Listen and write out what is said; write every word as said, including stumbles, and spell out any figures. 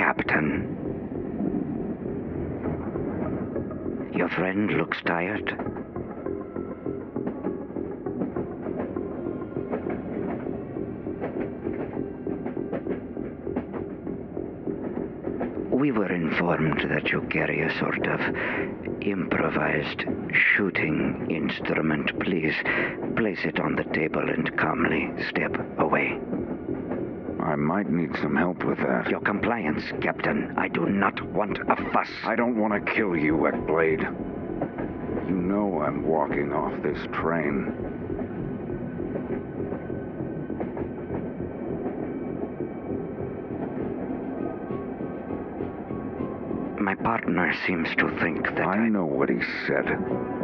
Captain. Your friend looks tired. We were informed that you carry a sort of improvised shooting instrument. Please place it on the table and calmly step away. I might need some help with that. Your compliance, Captain. I do not want a fuss. I don't want to kill you, Wetblade. You know I'm walking off this train. My partner seems to think that I know what he said.